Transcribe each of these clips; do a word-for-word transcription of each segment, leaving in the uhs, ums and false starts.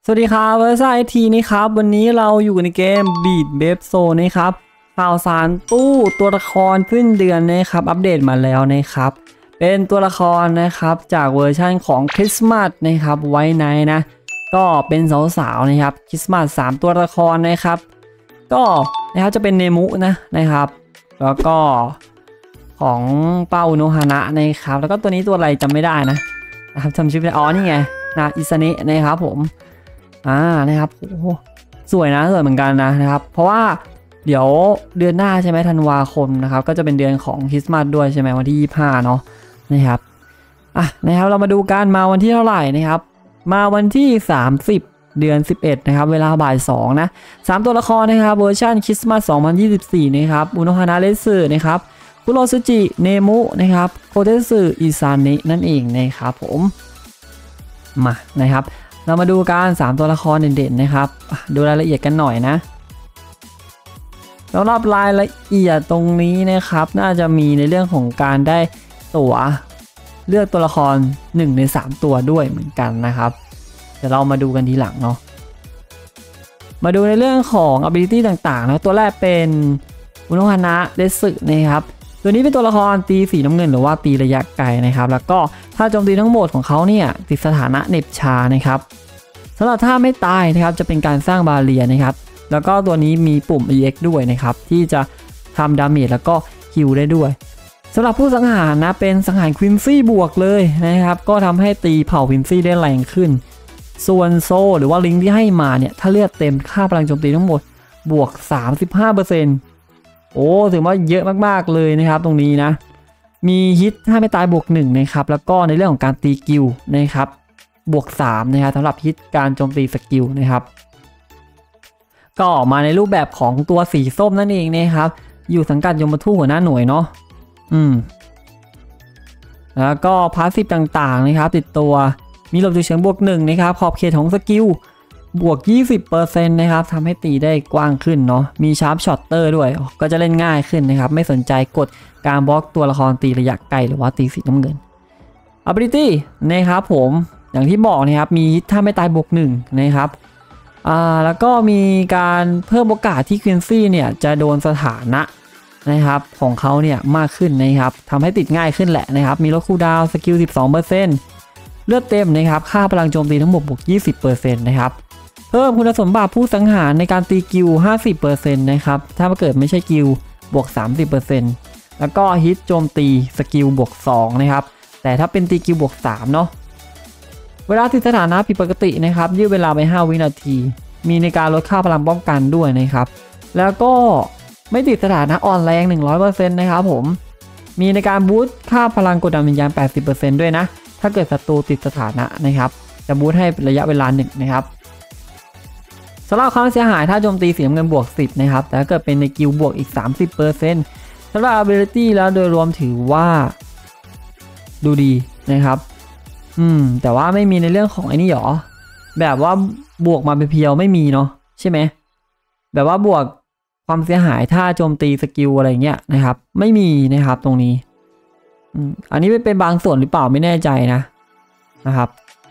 สวัสดีครับเวอร์ซ่าไอทีนี่ครับวันนี้เราอยู่ในเกม Beat Babe Zone นะครับข่าวสารตู้ตัวละครขึ้นเดือนนะครับอัปเดตมาแล้วนะครับเป็นตัวละครนะครับจากเวอร์ชันของคริสต์มาสนะครับไว้ในนะก็เป็นสาวๆนะครับคริสต์มาสสามตัวละครนะครับก็นะครับจะเป็นเนมุนะนะครับแล้วก็ของเป้าโนฮานะนะครับแล้วก็ตัวนี้ตัวอะไรจำไม่ได้นะนะครับจำชื่อไม่ได้อ๋อนี่ไงนะอิซาเนะนะครับผมอ่านะครับโอ้สวยนะสวยเหมือนกันนะนะครับเพราะว่าเดี๋ยวเดือนหน้าใช่ไหมธันวาคมนะครับก็จะเป็นเดือนของคริสต์มาสด้วยใช่ไหมวันที่ยี่สิบห้าเนาะนะครับอ่ะนะครับเรามาดูกันมาวันที่เท่าไหร่นะครับมาวันที่สามสิบเดือนสิบเอ็ดนะครับเวลาบ่ายสองนะสามตัวละครนะครับเวอร์ชันคริสต์มาสสองพันยี่สิบสี่นะครับอุโนฮานะเรสึนะครับคุโรซุจิเนมุนะครับโคเทสึอิซาเนะนั่นเองนะครับผมมานะครับเรามาดูการสามตัวละครเด่นๆนะครับดูรายละเอียดกันหน่อยนะสำหรับรายละเอียดตรงนี้นะครับน่าจะมีในเรื่องของการได้ตั๋วเลือกตัวละครหนึ่งในสามตัวด้วยเหมือนกันนะครับเดี๋ยวเรามาดูกันทีหลังเนาะมาดูในเรื่องของ ability ต่างๆนะตัวแรกเป็นอุโนฮานะเดสึนะครับตัวนี้เป็นตัวละครตีสีน้ำเงินหรือว่าตีระยะไกลนะครับแล้วก็ถ้าโจมตีทั้งหมดของเขาเนี่ยติดสถานะเหน็บชานะครับสำหรับถ้าไม่ตายนะครับจะเป็นการสร้างบาเรียนะครับแล้วก็ตัวนี้มีปุ่ม อี เอ็กซ์ ด้วยนะครับที่จะทำดาเมจแล้วก็ฮิลได้ด้วยสำหรับผู้สังหารนะเป็นสังหารควินซี่บวกเลยนะครับก็ทำให้ตีเผ่าควินซี่ได้แรงขึ้นส่วนโซหรือว่าลิงที่ให้มาเนี่ยถ้าเลือดเต็มค่าพลังโจมตีทั้งหมดบวก สามสิบห้าเปอร์เซ็นต์ โอ้ถือว่าเยอะมากๆเลยนะครับตรงนี้นะมีฮิตถ้าไม่ตายบวกหนึ่งนะครับแล้วก็ในเรื่องของการตีกิลนะครับบวกสามนะครับสำหรับฮิตการโจมตีสกิลนะครับก็ออกมาในรูปแบบของตัวสีส้มนั่นเองนะครับอยู่สังกัดยมทูตหัวหน้าหน่วยเนาะอืมแล้วก็พาสซีฟต่างๆนะครับติดตัวมีหลบฉุกเฉินบวกหนึ่งนะครับขอบเขตของสกิลบวก ยี่สิบเปอร์เซ็นต์ นะครับทำให้ตีได้กว้างขึ้นเนาะมีชาร์ปช็อตเตอร์ด้วยก็จะเล่นง่ายขึ้นนะครับไม่สนใจกดการบล็อกตัวละครตีระยะไกลหรือว่าตีสีน้ำเงิน ability นะครับผมอย่างที่บอกนะครับมีถ้าไม่ตายบวกหนึ่งนะครับอ่าแล้วก็มีการเพิ่มโอกาสที่ควินซี่เนี่ยจะโดนสถานะนะครับของเขาเนี่ยมากขึ้นนะครับทำให้ติดง่ายขึ้นแหละนะครับมีลดคูลดาวน์สกิล สิบสองเปอร์เซ็นต์ เลือดเต็มนะครับค่าพลังโจมตีทั้งหมดบวก ยี่สิบเปอร์เซ็นต์ นะครับเพิ่มคุณสมบัติผู้สังหารในการตีกิล ห้าสิบเปอร์เซ็นต์ นะครับถ้าเกิดไม่ใช่กิลบวก สามสิบเปอร์เซ็นต์ แล้วก็ฮิตโจมตีสกิลบวกสองนะครับแต่ถ้าเป็นตีกิลบวกสามเนาะเวลาติดสถานะผิดปกตินะครับยืดเวลาไปห้าวินาทีมีในการลดค่าพลังป้องกันด้วยนะครับแล้วก็ไม่ติดสถานะอ่อนแรง หนึ่งร้อยเปอร์เซ็นต์ นะครับผมมีในการบูสต์ค่าพลังกดดันวิญญาณ แปดสิบเปอร์เซ็นต์ ด้วยนะถ้าเกิดศัตรูติดสถานะนะครับจะบูสต์ให้ระยะเวลาหนึ่งนะครับสำหรับความเสียหายถ้าโจมตีสีน้ำเงินบวกสิบนะครับแต่ถ้าเกิดเป็นในกิลบวกอีก สามสิบเปอร์เซ็นต์ สำหรับ ability แล้วโดยรวมถือว่าดูดีนะครับอืมแต่ว่าไม่มีในเรื่องของไอ้นี่หรอแบบว่าบวกมาเป็นเพียวไม่มีเนาะใช่ไหมแบบว่าบวกความเสียหายถ้าโจมตีสกิลอะไรเงี้ยนะครับไม่มีนะครับตรงนี้อืมอันนี้เป็นบางส่วนหรือเปล่าไม่แน่ใจนะนะครับ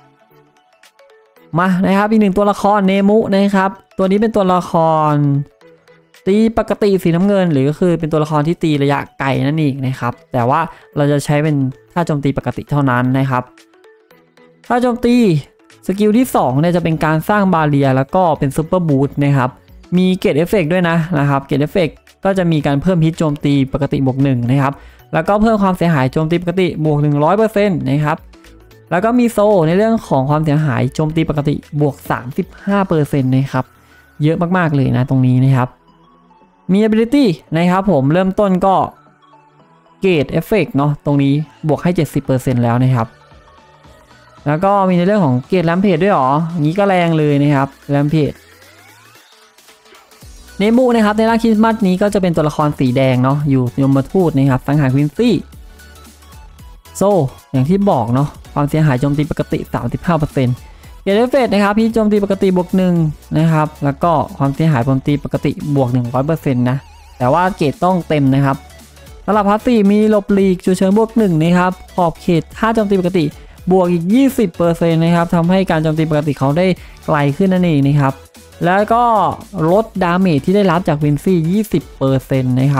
มานะครับอีกหนึ่งตัวละครเนมุนะครับตัวนี้เป็นตัวละครตีปกติสีน้ำเงินหรือก็คือเป็นตัวละครที่ตีระยะไกลนั่นเองนะครับแต่ว่าเราจะใช้เป็นท่าโจมตีปกติเท่านั้นนะครับท่าโจมตีสกิลที่สองเนี่ยจะเป็นการสร้างบาเรียแล้วก็เป็นซุปเปอร์บูสต์นะครับมีเกตเอฟเฟกต์ด้วยนะนะครับเกตเอฟเฟกต์ก็จะมีการเพิ่มฮิตโจมตีปกติบวกหนึ่งนะครับแล้วก็เพิ่มความเสียหายโจมตีปกติบวก หนึ่งร้อยเปอร์เซ็นต์ นะครับแล้วก็มีโซในเรื่องของความเสียหายโจมตีปกติบวก สามสิบห้าเปอร์เซ็นต์ นะครับเยอะมากๆเลยนะตรงนี้นะครับมี ability นะครับผมเริ่มต้นก็เกตเอฟเฟกต์เนาะตรงนี้บวกให้ เจ็ดสิบเปอร์เซ็นต์ แล้วนะครับแล้วก็มีในเรื่องของเกตแรมเพจด้วยหรออย่างนี้ก็แรงเลยนะครับแรมเพจเนมุนะครับในร่างคริสต์มาสนี้ก็จะเป็นตัวละครสีแดงเนาะอยู่ยมทูตนะครับสังหารควินซี่โซอย่างที่บอกเนาะความเสียหายโจมตีปกติ สามสิบห้าเปอร์เซ็นต์ เกตเอฟเฟกต์นะครับพี่โจมตีปกติบวกหนึ่งนะครับแล้วก็ความเสียหายโจมตีปกติบวก หนึ่งร้อยเปอร์เซ็นต์ นะแต่ว่าเกตต้องเต็มนะครับสำหรับพาสซีฟมีหลบหลีกฉุกเฉินบวกหนึ่งนะครับขอบเขตถ้าโจมตีปกติบวกอีก ยี่สิบเปอร์เซ็นต์ นะครับทำให้การโจมตีปกติเขาได้ไกลขึ้นนั่นเองนะครับแล้วก็ลดดาเมจที่ได้รับจากวินซี่ ยี่สิบเปอร์เซ็นต์ นะครับ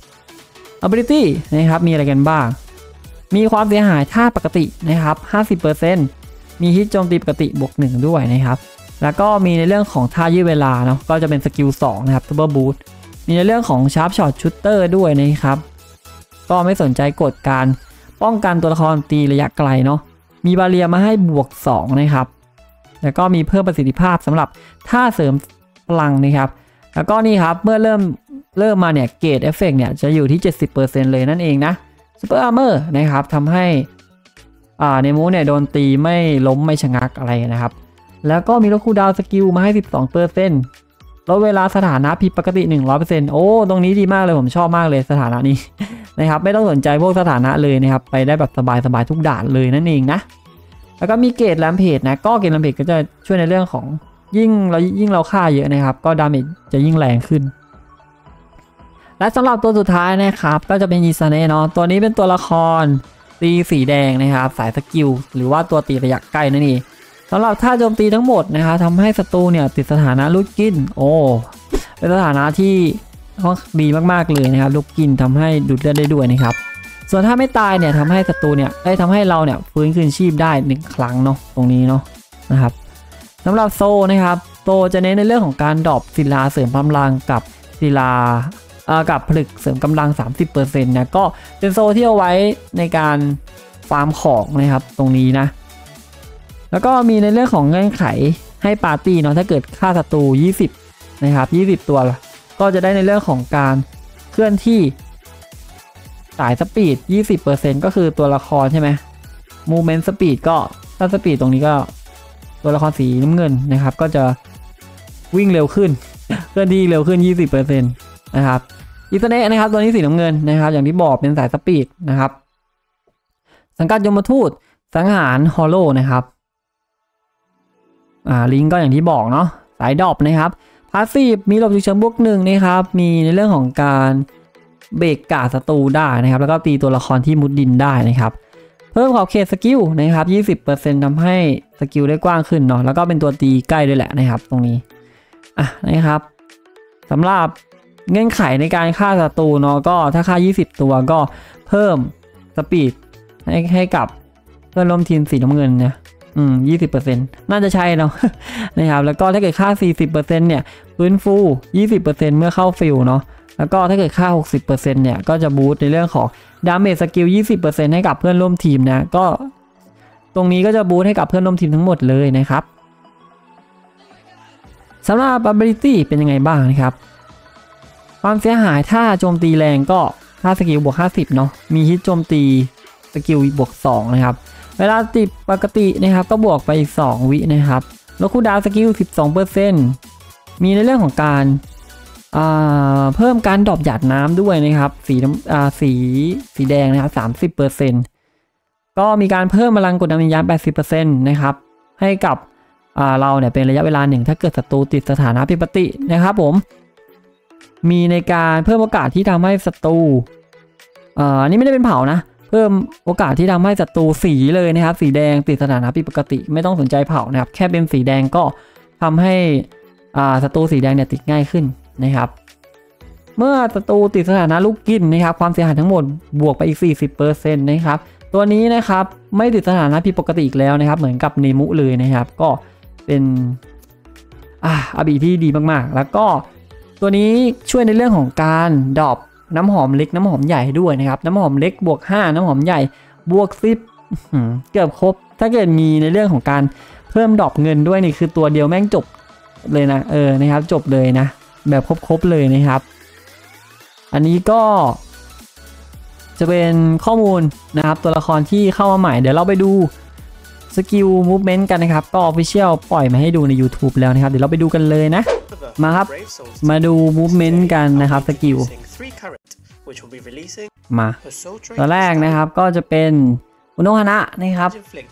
ability นะครับมีอะไรกันบ้างมีความเสียหายท่าปกตินะครับ ห้าสิบเปอร์เซ็นต์ มีฮิตโจมตีปกติบวกหนึ่งด้วยนะครับแล้วก็มีในเรื่องของท่ายืดเวลาเนาะก็จะเป็นสกิลสองนะครับ Double Boost มีในเรื่องของ Sharp Shot Shooter ด้วยนะครับก็ไม่สนใจกฎการป้องกันตัวละครตีระยะไกลเนาะมีบาเรียมาให้บวกสองนะครับแล้วก็มีเพิ่มประสิทธิภาพสำหรับท่าเสริมพลังนะครับแล้วก็นี่ครับเมื่อเริ่มเริ่มมาเนี่ยเกรดเอฟเฟกต์เนี่ยจะอยู่ที่ เจ็ดสิบเปอร์เซ็นต์ เลยนั่นเองนะ Super Armor นะครับทำให้อ่าเนมูเนี่ยโดนตีไม่ล้มไม่ชะงักอะไรนะครับแล้วก็มีลดคูลดาวน์สกิลมาให้ สิบสองเปอร์เซ็นต์ ลดเวลาสถานะผิดปกติ หนึ่งร้อยเปอร์เซ็นต์ โอ้ตรงนี้ดีมากเลยผมชอบมากเลยสถานะนี้ นะครับไม่ต้องสนใจพวกสถานะเลยนะครับไปได้แบบสบายๆทุกด่านเลยนั่นเองนะแล้วก็มีเกรดแรมเพจนะก็เกรดแรมเพจก็จะช่วยในเรื่องของยิ่งเรายิ่งเราฆ่าเยอะนะครับก็ดาเมจจะยิ่งแรงขึ้นและสำหรับตัวสุดท้ายนะครับก็จะเป็นยิซาเนะเนาะตัวนี้เป็นตัวละครตีสีแดงนะครับสายสกิลหรือว่าตัวตีระยะใกล้นั่นเองสำหรับท่าโจมตีทั้งหมดนะครับทำให้ศัตรูเนี่ยติดสถานะลูกกินโอ้เป็นสถานะที่ดีมากๆเลยนะครับลูกกินทำให้ดูดเลือดได้ด้วยนะครับส่วนถ้าไม่ตายเนี่ยทำให้ศัตรูเนี่ยได้ทำให้เราเนี่ยฟื้นคืนชีพได้หนึ่งครั้งเนาะตรงนี้เนาะนะครับสำหรับโซนะครับโซจะเน้นในเรื่องของการดรอปศิลาเสริมกำลังกับศิลากับผลึกเสริมกำลัง สามสิบเปอร์เซ็นต์ นะก็เป็นโซที่เอาไว้ในการฟาร์มของนะครับตรงนี้นะแล้วก็มีในเรื่องของเงื่อนไขให้ปาร์ตี้เนาะถ้าเกิดฆ่าศัตรูยี่สิบนะครับยี่สิบตัวก็จะได้ในเรื่องของการเคลื่อนที่สายสปีด ยี่สิบเปอร์เซ็นต์ ก็คือตัวละครใช่ไหม Movement Speed ก็ถ้าสปีดตรงนี้ก็ตัวละครสีน้ำเงินนะครับก็จะวิ่งเร็วขึ้น เคลื่อนที่เร็วขึ้น ยี่สิบเปอร์เซ็นต์ นะครับอิสเนะนะครับตัวนี้สีน้ำเงินนะครับอย่างที่บอกเป็นสายสปีดนะครับสังกัดยมทูตสังหารฮอลโลนะครับอ่าลิงก็อย่างที่บอกเนาะสายดรอปนะครับพาสซีฟมีหลบฉุกเฉินบวกหนึ่งนะครับมีในเรื่องของการเบรกกาศัตรูได้นะครับแล้วก็ตีตัวละครที่มุดดินได้นะครับเพิ่มขอบเขตสกิลนะครับ ยี่สิบเปอร์เซ็นต์ ทำให้สกิลได้กว้างขึ้นเนาะแล้วก็เป็นตัวตีใกล้ด้วยแหละนะครับตรงนี้อ่ะนะครับสำหรับเงื่อนไขในการฆ่าศัตรูเนาะก็ถ้าฆ่ายี่สิบตัวก็เพิ่มสปีดให้ให้กับเพื่อนร่วมทีมสีน้ำเงินเนี่ยอืม ยี่สิบเปอร์เซ็นต์ น่าจะใช่เนาะ นะครับแล้วก็ถ้าเกิดค่า สี่สิบเปอร์เซ็นต์ เนี่ยฟื้นฟู ยี่สิบเปอร์เซ็นต์ เมื่อเข้าฟิลเนาะแล้วก็ถ้าเกิดค่า หกสิบเปอร์เซ็นต์ เนี่ยก็จะบูสต์ในเรื่องของดาเมจสกิล ยี่สิบเปอร์เซ็นต์ ให้กับเพื่อนร่วมทีมนะก็ตรงนี้ก็จะบูสต์ให้กับเพื่อนร่วมทีมทั้งหมดเลยนะครับสำหรับ ability เป็นยังไงบ้างนะครับความเสียหายถ้าโจมตีแรงก็ค่าสกิลบวกห้าสิบเนาะมีฮิตโจมตีสกิลบวกสองนะครับเวลาติดปกตินะครับก็บวกไปอีกสองวินะครับลดคูลดาวน์สกิล สิบสองเปอร์เซ็นต์ มีในเรื่องของการเพิ่มการดรอปหยาดน้ำด้วยนะครับสีสีสีแดงนะครับ สามสิบเปอร์เซ็นต์ ก็มีการเพิ่มพลังกดดันวิญญาณ แปดสิบเปอร์เซ็นต์ นะครับให้กับเราเนี่ยเป็นระยะเวลาหนึ่งถ้าเกิดศัตรูติดสถานะผิดปกตินะครับผมมีในการเพิ่มโอกาสที่ทำให้ศัตรูอันนี้ไม่ได้เป็นเผานะเพิ่มโอกาสที่ทำให้ศัตรูสีเลยนะครับสีแดงติดสถานะผิดปกติไม่ต้องสนใจเผานะครับแค่เป็นสีแดงก็ทำให้ศัตรูสีแดงเนี่ยติดง่ายขึ้นนะครับเมื่อศัตรูติดสถานะลูกกินนะครับความเสียหายทั้งหมดบวกไปอีก สี่สิบเปอร์เซ็นต์ นะครับตัวนี้นะครับไม่ติดสถานะผิดปกติอีกแล้วนะครับเหมือนกับเนมุเลยนะครับก็เป็นอ่าอาบีที่ดีมากๆแล้วก็ตัวนี้ช่วยในเรื่องของการดรอปน้ำหอมเล็กน้ำหอมใหญ่ด้วยนะครับน้ำหอมเล็กบวกห้าน้ำหอมใหญ่บวกสิบเกือบครบถ้าเกิดมีในเรื่องของการเพิ่มดรอปเงินด้วยนี่คือตัวเดียวแม่งจบเลยนะเออนะครับจบเลยนะแบบครบๆเลยนะครับอันนี้ก็จะเป็นข้อมูลนะครับตัวละครที่เข้ามาใหม่เดี๋ยวเราไปดูสกิลมูฟเมนต์กันนะครับก็ Official ปล่อยมาให้ดูใน YouTube แล้วนะครับเดี๋ยวเราไปดูกันเลยนะมาครับมาดูมูฟเมนต์กันนะครับสกิลมาตัวแรกนะครับก็จะเป็นอุโนฮานะนะครับ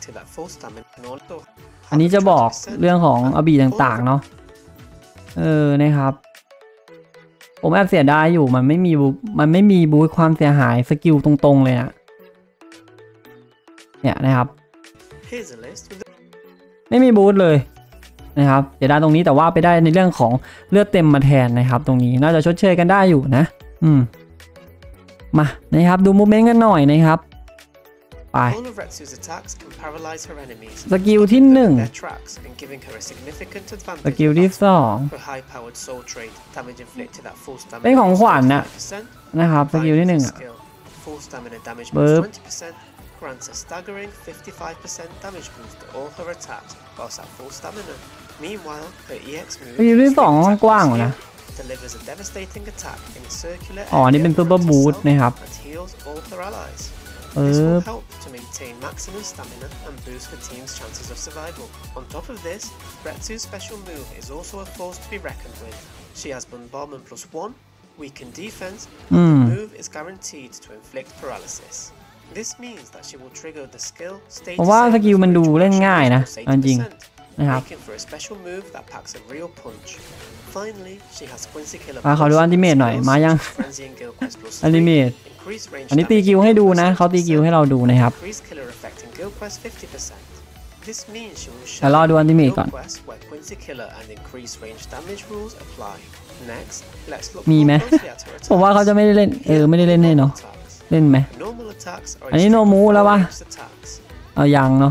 อันนี้จะบอกเรื่องของอบีต่างๆเนาะเออนะครับผมแอบเสียดายอยู่มันไม่มีมันไม่มีบูทความเสียหายสกิลตรงๆเลยนะเนี่ยนะครับ Here's a list with ไม่มีบูทเลยนะครับเดี๋ยวได้ตรงนี้แต่ว่าไปได้ในเรื่องของเลือดเต็มมาแทนนะครับตรงนี้น่าจะชดเชยกันได้อยู่นะอืมมานะครับดูมูฟเมนต์กันหน่อยนะครับไป all of Retsu's attacks can paralyze her enemies. สกิลที่หนึ่ง Their tracks and giving her a significant ส advantage. กิลที่สอง Her high-powered soul trait damage inflicted at full stamina. เป็นของขวัญนะ five percent. นะครับสกิลที่หนึ่งอ่ะ Skill. Full stamina damage ปึ๊บ twenty percent grants a staggering fifty-five percent damage boost to all her attacks whilst at full stamina. Meanwhile, her อี เอ็กซ์ move สกิลที่สองกว้างๆนะ delivers a devastating attack in a circular อ๋อนี่เป็น Super Boost นะครับ and heals all her allies. เอ This อ will help to maintain maximum stamina and boost the team's chances of survival. On top of this, Retsu's special move is also a force to be reckoned with. She has bombardment plus one, weakened defense, and the move is guaranteed to inflict paralysis. This means that she will trigger the skill stage เพราะว่าสกิลมันดูเล่นง่ายนะจริง นะครับ making for a special move that packs a real punch. Finally, she has Quincy Killer ขอดูอันติเมทหน่อยมายัง Frenzy and Guild Quest plus อันติเม three, ท increase range อันนี้ตีกิลให้ดูนะเขาตีกิลให้เราดูนะครับ increase killer effect in Guild Quest fifty percent. This means she will แต่รอดูอันติเมท Guild ก่อน Quest where Quincy Killer and increase range damage rules apply. Next, let's look มีไหม more closely at her ผมว่าเขา attacks. จะไม่ได้เล่นเออไม่ได้เล่นแน่เนาะ Attacks. เล่นไหม Normal attacks are อันนี้โนมูแล้ววะ extremely fast attacks. เอายังเนาะ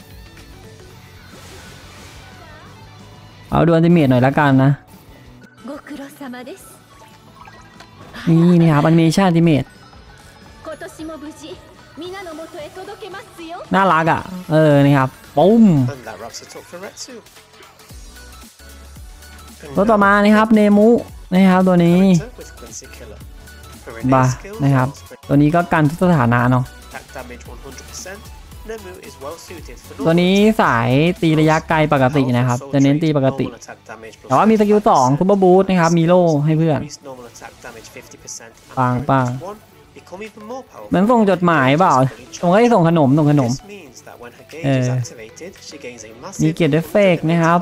เอาดูอันติเมทหน่อยละกันนะนี่นี่ครับอันมิชั่นอันติเมทน่ารักอ่ะเออนี่ครับปุ้ม And that wraps it up for Retsu. ตัวต่อมานี่ครับเนมุนะครับตัวนี้ Character with Quincy Killer. Her innate บา skills นะครับ are ตัวนี้ก็กันทุกสถานะเนาะ attack damage one hundred percent. Nemu is well suited for ตัวนี้สายตีระยะไกลปกตินะครับจะเน้นตีปกติ แต่ว่ามีสกิลสองซูเปอร์บูสต์นะครับมีโล่ให้เพื่อน ปังปังเหมือนส่งจดหมายเปล่าผมก็ให้ส่งขนมส่งขนม เออมีเกียรติเอฟเฟกต์นะครับ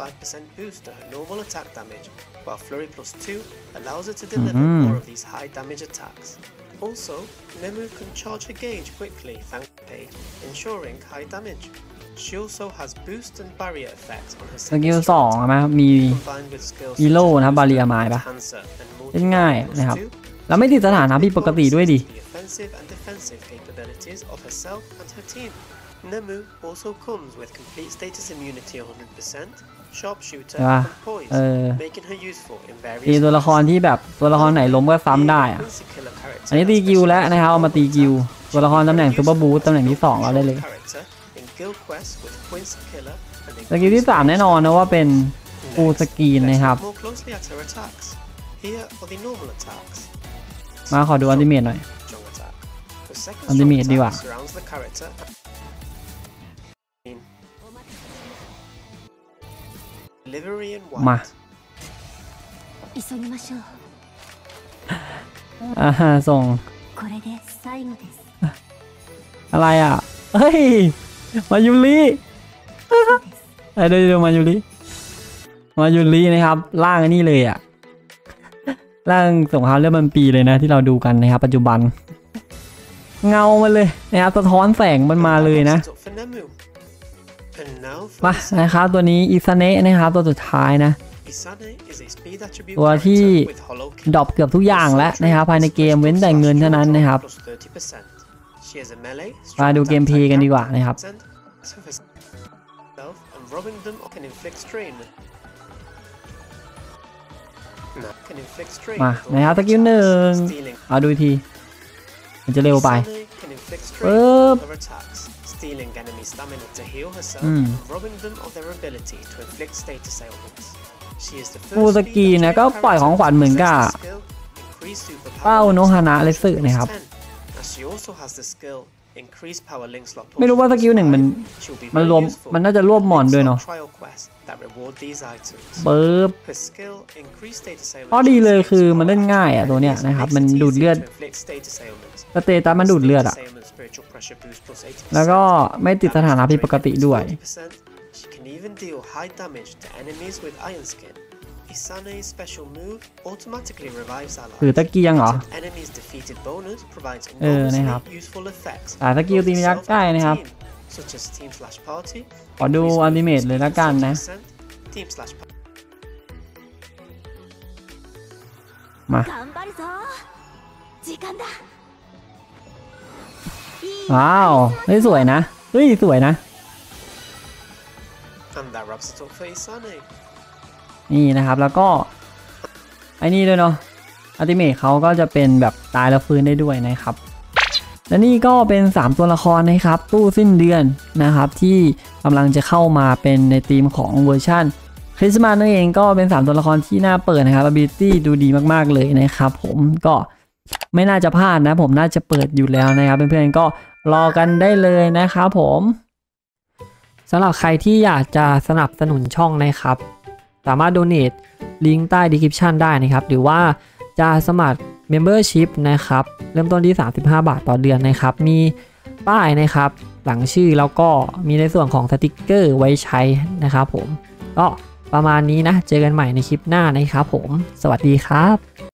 while Flurry plus two allows her to deliver more of these high damage attacks. Also, Nemu can charge her gauge quickly thanks to page, ensuring high damage. She also has boost and barrier effects on her สกิลสองนะมี combined with skills มีโล่นะครับบาเรียไม้ปะ Hansa and เล่นง่าย Multi-Plus นะครับ two. แล้วไม่ติดสถานะผิดปกติด้วยดิ The offensive and defensive capabilities of herself and her team. Nemu also comes with complete status immunity one hundred percent, sharpshooter, ใช่ปะ and poise, เออ making her useful in ตี various ตัวละครที่แบบตัวละครไหนล้มก็ซ้ำได้อะ Quincy Killer character อันนี้ตีกิลแล้วนะครับเอามาตีกิลตัวละครตำแหน่งซูเปอร์บูสต์ตำแหน่งที่สองเราได้เลย character in Guild Quest with Quincy Killer and สกิลที่สามแน่นอนนะว่าเป็นฟูลสกรีนนะครับ more closely at her attacks. Here are the normal attacks. มาขอดูอันติเมทหน่อย Strong attack. The second Ultimate strong ดีกว่า attack surrounds the character. Delivery in มา white. อ่าฮะส่งอะไรอ่ะเฮ้ยมายุริไอ้เดี๋ยวเดี๋ยวมายุริมายุรินะครับร่างอันนี้เลยอ่ะร่างสงครามเลือดมันปีเลยนะที่เราดูกันนะครับปัจจุบันเงามันเลยนะครับสะท้อนแสงมันมาเลยนะ It's up for Nemu. And now for มา Isane. นะครับตัวนี้อิซาเนะนะครับตัวสุดท้ายนะ Isane is a speed attribute ตัวที่ character with hollow ดรอปเกือบทุกอย่างแล้วนะครับภายในเกมเว้นแต่เงินเท่านั้นนะครับ plus thirty percent. She has a melee, มาดูเกมเพลย์กันดีกว่านะครับ Self and robbing them can inflict strain. No, can inflict strain มา with all นะครับสกิลหนึ่ง stealing. เอาดูอีกทีมันจะเร็วไป Isane can inflict strain Up. with her attacks, stealing enemy stamina to heal herself Mm. and robbing them of their ability to inflict status ailments. She is the ฟูล first ส speed กรีนนะก็ attribute ปล่อยของขวัญเหมือนกับ character to possess the skill, increase superpower เป้าโน links ฮานะ slot เล push สึนะครับ plus ten. As she also has the skill increase power link slot push ไม่รู้ว่าสกิลหนึ่งมัน she'll be มัน very รวม useful มันน่าจะรวบหมอนด้วยเนาะ in trial quests that reward these items. เปิบ Her skill increase status ailments ข้อดีเลยคือมันเล่นง่ายอ่ะตัวเนี้ยนะครับมันดูดเลือด to inflict status ailments. สเตตัสมันดูดเลือดอ่ะ Status ailment spiritual pressure boost plus eighty percent. แล้วก็ไม่ติดสถานะผิดปกติด้วย forty percent. She can even deal high damage to enemies with iron skin. Isane's special move automatically revives หรือ allies. ตะเกียงเหรอ An enemy's defeated bonus provides เออนะครับ enormously useful effects. สายสกิลตีระยะใกล้นะครับ such as Team Slash Party. ขอดูอัลติเมทเลยละกันนะ Team Slash Party. มาว้าวเฮ้ยสวยนะเฮ้ยสวยนะ And that wraps it up for Isane. นี่นะครับแล้วก็ไอ้นี่ด้วยเนาะอัลติเมทเขาก็จะเป็นแบบตายแล้วฟื้นได้ด้วยนะครับและนี่ก็เป็นสามตัวละครนะครับตู้สิ้นเดือนนะครับที่กำลังจะเข้ามาเป็นในธีมของเวอร์ชันคริสต์มาสนั่นเองก็เป็นสามตัวละครที่น่าเปิดนะครับ ability ดูดีมากๆเลยนะครับผมก็ไม่น่าจะพลาดนะผมน่าจะเปิดอยู่แล้วนะครับเพื่อนๆก็รอกันได้เลยนะครับผมสำหรับใครที่อยากจะสนับสนุนช่องนะครับสามารถ donate ลิงก์ใต้ description ได้นะครับหรือว่าจะสมัคร membership นะครับเริ่มต้นที่สามสิบห้าบาทต่อเดือนนะครับมีป้ายนะครับหลังชื่อแล้วก็มีในส่วนของสติกเกอร์ไว้ใช้นะครับผมก็ประมาณนี้นะเจอกันใหม่ในคลิปหน้านะครับผมสวัสดีครับ